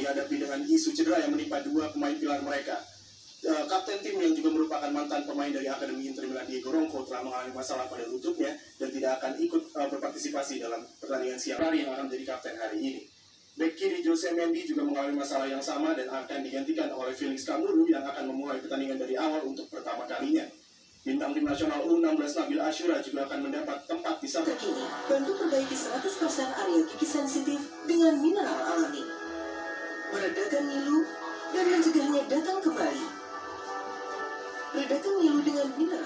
dihadapi dengan isu cedera yang menimpa dua pemain pilar mereka. Kapten tim yang juga merupakan mantan pemain dari Akademi Inter Milan Diego Ronco telah mengalami masalah pada lututnya dan tidak akan ikut berpartisipasi dalam pertandingan siang hari yang akan menjadi kapten hari ini. Bek kiri Jose Mendy juga mengalami masalah yang sama dan akan digantikan oleh Felix Kamuru yang akan memulai pertandingan dari awal untuk pertama kalinya. Bintang tim nasional U16 Nabil Ashura juga akan mendapat tempat di sana. Terkini, bantu perbaiki 100% area gigi sensitif dengan mineral alami. Meredakan ngilu dan mencegahnya datang kembali. Redakan ngilu dengan mineral